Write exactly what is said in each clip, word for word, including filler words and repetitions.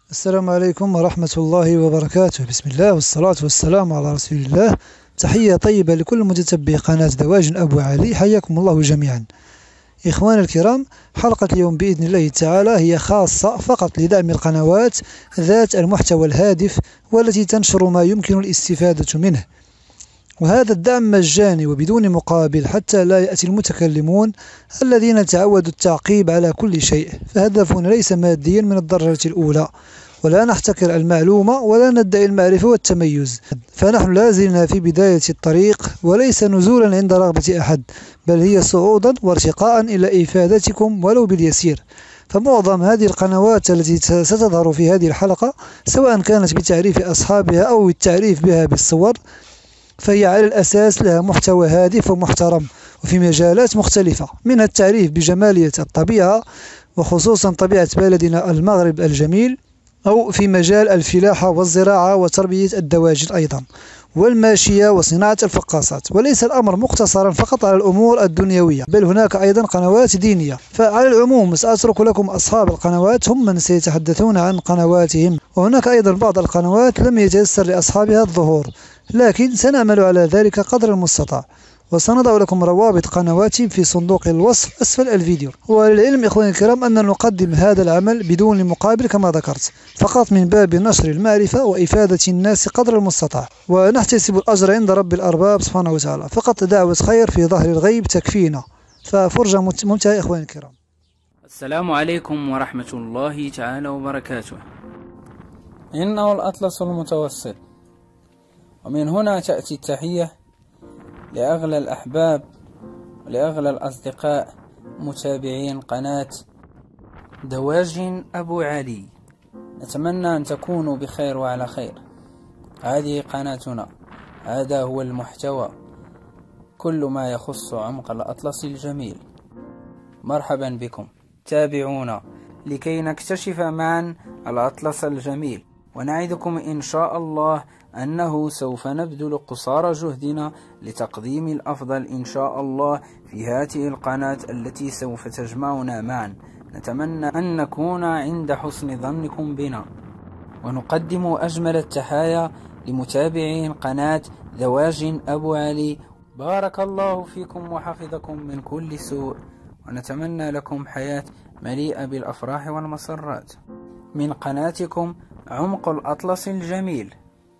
السلام عليكم ورحمة الله وبركاته. بسم الله والصلاة والسلام على رسول الله. تحية طيبة لكل متتبعي قناة دواجن أبو علي، حياكم الله جميعا. إخواني الكرام، حلقة اليوم بإذن الله تعالى هي خاصة فقط لدعم القنوات ذات المحتوى الهادف والتي تنشر ما يمكن الاستفادة منه، وهذا الدعم مجاني وبدون مقابل حتى لا يأتي المتكلمون الذين تعودوا التعقيب على كل شيء. فهدفنا ليس ماديا من الدرجة الأولى، ولا نحتكر المعلومة ولا ندعي المعرفة والتميز، فنحن لا زلنا في بداية الطريق وليس نزولا عند رغبة أحد، بل هي صعودا وارتقاء إلى إفادتكم ولو باليسير. فمعظم هذه القنوات التي ستظهر في هذه الحلقة، سواء كانت بتعريف أصحابها أو التعريف بها بالصور، فهي على الأساس لها محتوى هادف ومحترم، وفي مجالات مختلفة، منها التعريف بجمالية الطبيعة وخصوصا طبيعة بلدنا المغرب الجميل، أو في مجال الفلاحة والزراعة وتربية الدواجن أيضا، والماشية وصناعة الفقاصات. وليس الأمر مقتصرا فقط على الأمور الدنيوية، بل هناك أيضا قنوات دينية. فعلى العموم سأترك لكم أصحاب القنوات هم من سيتحدثون عن قنواتهم، وهناك أيضا بعض القنوات لم يتيسر لأصحابها الظهور، لكن سنعمل على ذلك قدر المستطاع، وسنضع لكم روابط قنواتهم في صندوق الوصف أسفل الفيديو. وللعلم إخواني الكرام أننا نقدم هذا العمل بدون مقابل كما ذكرت، فقط من باب نشر المعرفة وإفادة الناس قدر المستطاع، ونحتسب الأجر عند رب الأرباب سبحانه وتعالى. فقط دعوة خير في ظهر الغيب تكفينا. ففرجة ممتعة إخواني الكرام. السلام عليكم ورحمة الله تعالى وبركاته. إنه الأطلس المتوسط، ومن هنا تأتي التحية لأغلى الأحباب ولأغلى الأصدقاء متابعين قناة دواجن أبو علي. نتمنى أن تكونوا بخير وعلى خير. هذه قناتنا، هذا هو المحتوى، كل ما يخص عمق الأطلس الجميل. مرحبا بكم، تابعونا لكي نكتشف معا الأطلس الجميل، ونعدكم إن شاء الله أنه سوف نبذل قصارى جهدنا لتقديم الأفضل إن شاء الله في هذه القناة التي سوف تجمعنا معا. نتمنى أن نكون عند حسن ظنكم بنا، ونقدم أجمل التحايا لمتابعين قناة دواجن أبو علي. بارك الله فيكم وحفظكم من كل سوء، ونتمنى لكم حياة مليئة بالأفراح والمسرات من قناتكم عمق الأطلس الجميل.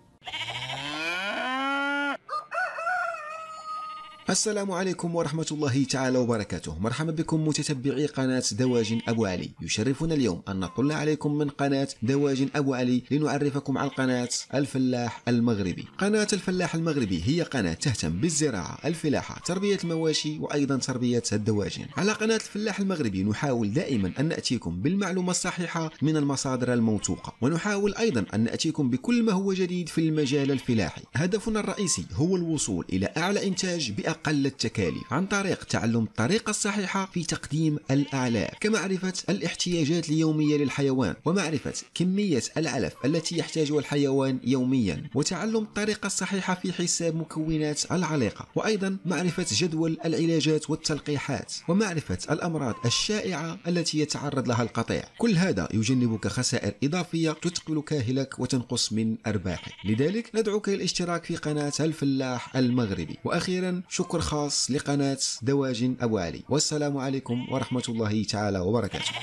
السلام عليكم ورحمة الله تعالى وبركاته. مرحبا بكم متتبعي قناة دواجن أبو علي. يشرفنا اليوم أن نطل عليكم من قناة دواجن أبو علي لنعرفكم عن قناة الفلاح المغربي. قناة الفلاح المغربي هي قناة تهتم بالزراعة، الفلاحة، تربية المواشي، وأيضا تربية الدواجن. على قناة الفلاح المغربي نحاول دائما أن نأتيكم بالمعلومة الصحيحة من المصادر الموثوقة، ونحاول أيضا أن نأتيكم بكل ما هو جديد في المجال الفلاحي. هدفنا الرئيسي هو الوصول إلى أعلى إنتاج بأقل أقل التكاليف عن طريق تعلم الطريقة الصحيحة في تقديم الأعلاف، كمعرفة الاحتياجات اليومية للحيوان، ومعرفة كمية العلف التي يحتاجها الحيوان يوميا، وتعلم الطريقة الصحيحة في حساب مكونات العليقة، وأيضا معرفة جدول العلاجات والتلقيحات، ومعرفة الأمراض الشائعة التي يتعرض لها القطيع. كل هذا يجنبك خسائر إضافية تثقل كاهلك وتنقص من أرباحك. لذلك ندعوك للاشتراك في قناة الفلاح المغربي. وأخيرا شكر خاص لقناة دواجن أبو علي، والسلام عليكم ورحمة الله تعالى وبركاته.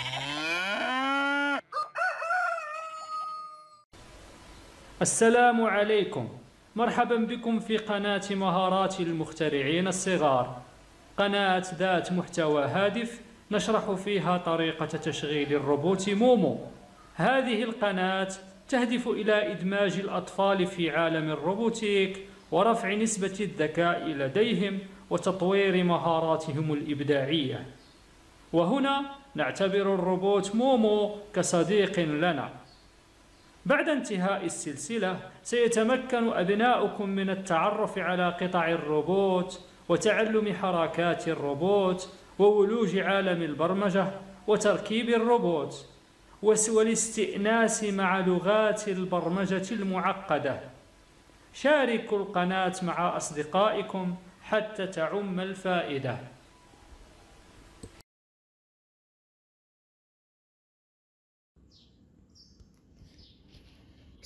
السلام عليكم، مرحبا بكم في قناة مهارات المخترعين الصغار، قناة ذات محتوى هادف نشرح فيها طريقة تشغيل الروبوت مومو. هذه القناة تهدف إلى إدماج الأطفال في عالم الروبوتيك ورفع نسبة الذكاء لديهم وتطوير مهاراتهم الإبداعية. وهنا نعتبر الروبوت مومو كصديق لنا. بعد انتهاء السلسلة سيتمكن أبناؤكم من التعرف على قطع الروبوت وتعلم حركات الروبوت وولوج عالم البرمجة وتركيب الروبوت والاستئناس مع لغات البرمجة المعقدة. شاركوا القناة مع أصدقائكم حتى تعم الفائدة.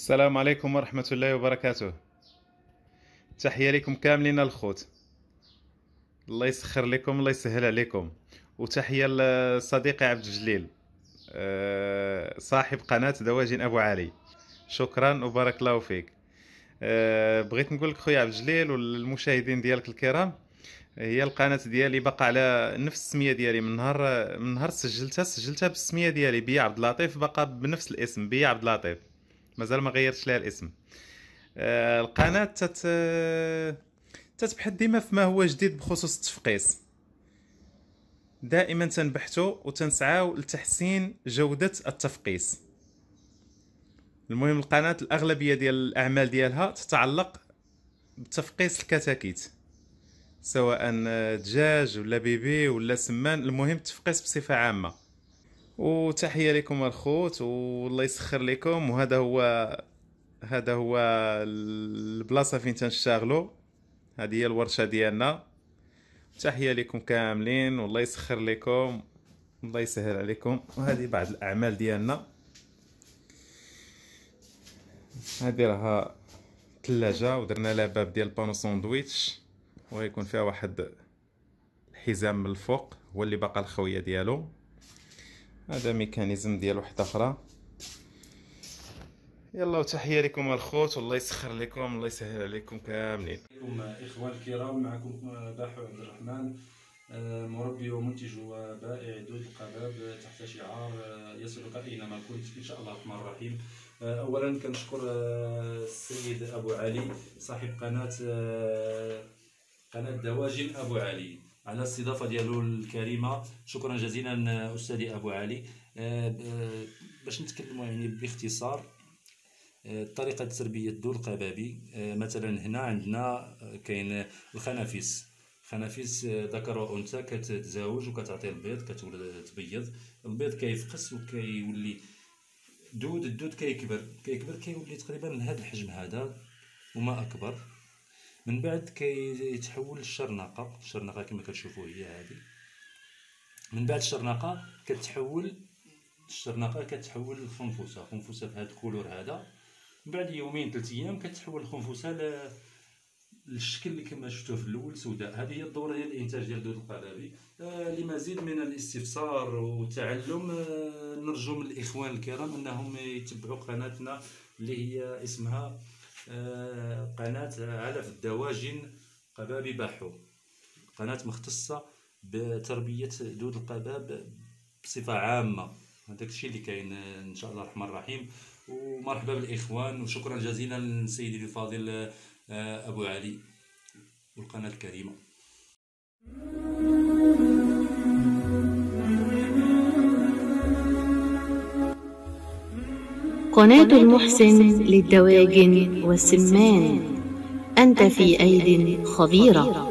السلام عليكم ورحمة الله وبركاته. تحية لكم كاملين الخوت، الله يسخر لكم، الله يسهل عليكم. وتحية لصديقي عبد الجليل صاحب قناة دواجن أبو علي، شكرا وبارك الله فيك. بغيت نقول لك خويا عبد الجليل والمشاهدين ديالك الكرام، هي القناة ديالي بقى على نفس السمية ديالي من نهار من نهار سجلتها سجلتها بالسمية ديالي بيا عبد اللطيف، بقى بنفس الاسم بيا عبد اللطيف، مازال ما غيرتش لها الاسم. آه القناة تت تتبحث ديما فيما هو جديد بخصوص التفقيس، دائما تنبحثوا وتنسعاو لتحسين جودة التفقيس. المهم القناة الأغلبية ديال الأعمال ديالها تتعلق بتفقيس الكتاكيت، سواء دجاج ولا بيبي ولا سمان، المهم التفقيس بصفة عامة. وتحية لكم الخوت والله يسخر لكم. وهذا هو هذا هو البلاصة فين تنشتغلوا، هذه هي الورشة ديالنا. تحية لكم كاملين والله يسخر لكم، الله يسهل عليكم. وهذه بعض الأعمال ديالنا. هذه راها ثلاجة ودرنا لها باب ديال بانو ساندويتش، ويكون فيها واحد الحزام من الفوق هو اللي باقى الخويه ديالو. هذا ميكانيزم ديال وحده اخرى. يلا وتحيه لكم الخوت والله يسخر لكم، الله يسهل عليكم كاملين. اخوان الكرام، معكم باحو عبد الرحمن، مربي ومنتج وبائع دود القباب تحت شعار يصلك اينما كنت ان شاء الله الرحمن الرحيم. اولا كنشكر السيد ابو علي صاحب قناه قناه دواجن ابو علي على الاستضافه ديالو الكريمه، شكرا جزيلا استاذي ابو علي. باش نتكلموا يعني باختصار طريقه تربيه الدود القبابي. مثلا هنا عندنا كاين الخنافيس، خنافيس ذكر وانثى كتتزاوج وكتعطي البيض، كتولد تبيض، البيض كيفقس وكيولي دود، الدود كيكبر كيكبر كيولي تقريبا من هذا الحجم هذا وما اكبر. من بعد كيتحول للشرنقه، الشرنقه كما كتشوفوا هي هذه. من بعد الشرنقه كتحول الشرنقه كتحول للخنفسه، خنفسه بهذا الكولور هذا. من بعد يومين ثلاث ايام كتحول الخنفسه ل الشكل اللي كما شفتوه في الاول سوداء. هذه هي الدوره ديال الانتاج ديال الدود القبابي. آه لمزيد من الاستفسار والتعلم آه نرجو من الاخوان الكرام انهم يتبعوا قناتنا اللي هي اسمها آه قناه علف الدواجن قبابي باحو، قناه مختصه بتربيه دود القباب بصفه عامه. هذاك الشيء اللي كاين ان شاء الله الرحمن الرحيم. ومرحبا بالاخوان وشكرا جزيلا لسيدي الفاضل أبو علي والقناة الكريمة. قناة المحسن للدواجن والسمان، أنت في أيد خبيرة.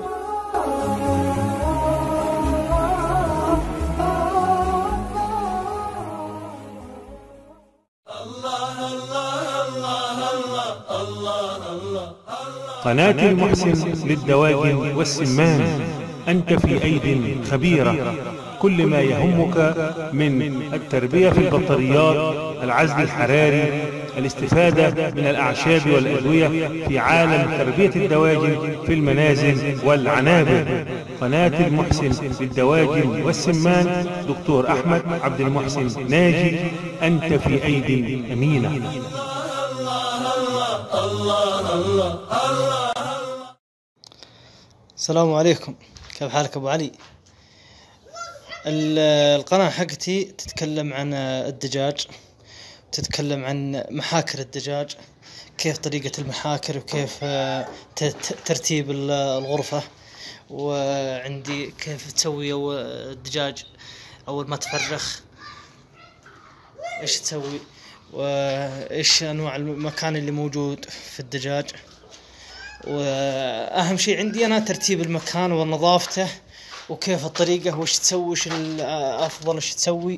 قناة المحسن للدواجن والسمان، أنت في أيد خبيرة. كل ما يهمك من التربية في البطاريات، العزل الحراري، الاستفادة من الأعشاب والأدوية في عالم تربية الدواجن في المنازل والعنابر. قناة المحسن للدواجن والسمان، دكتور أحمد عبد المحسن ناجي، أنت في أيد أمينة. السلام عليكم، كيف حالك ابو علي؟ القناة حقتي تتكلم عن الدجاج، تتكلم عن محاكر الدجاج، كيف طريقة المحاكر وكيف ترتيب الغرفة، وعندي كيف تسوي الدجاج اول ما تفرخ، ايش تسوي، وايش انواع المكان اللي موجود في الدجاج. واهم شيء عندي انا ترتيب المكان ونظافته وكيف الطريقه وش تسوي، وش الافضل وش تسوي.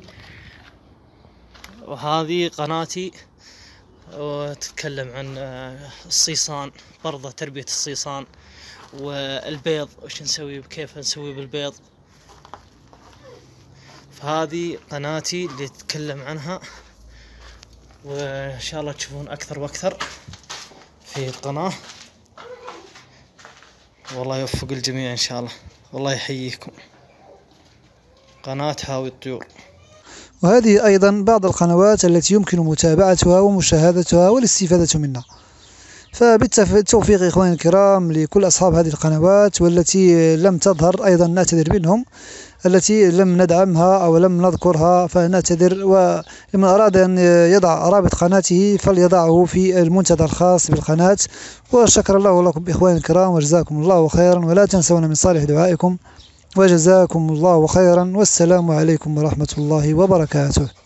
وهذه قناتي وتتكلم عن الصيصان، برضه تربيه الصيصان والبيض، وش نسوي وكيف نسوي بالبيض. فهذه قناتي اللي تتكلم عنها. وإن شاء الله تشوفون أكثر وأكثر في القناة. والله يوفق الجميع إن شاء الله، والله يحييكم. قناة هاوي الطيور. وهذه أيضا بعض القنوات التي يمكن متابعتها ومشاهدتها والاستفادة منها. فبالتوفيق إخواني الكرام لكل أصحاب هذه القنوات والتي لم تظهر أيضا نعتذر منهم، التي لم ندعمها أو لم نذكرها فنعتذر. ومن أراد أن يضع رابط قناته فليضعه في المنتدى الخاص بالقناة. وشكر الله لكم إخواني الكرام وجزاكم الله خيرا، ولا تنسونا من صالح دعائكم وجزاكم الله خيرا، والسلام عليكم ورحمة الله وبركاته.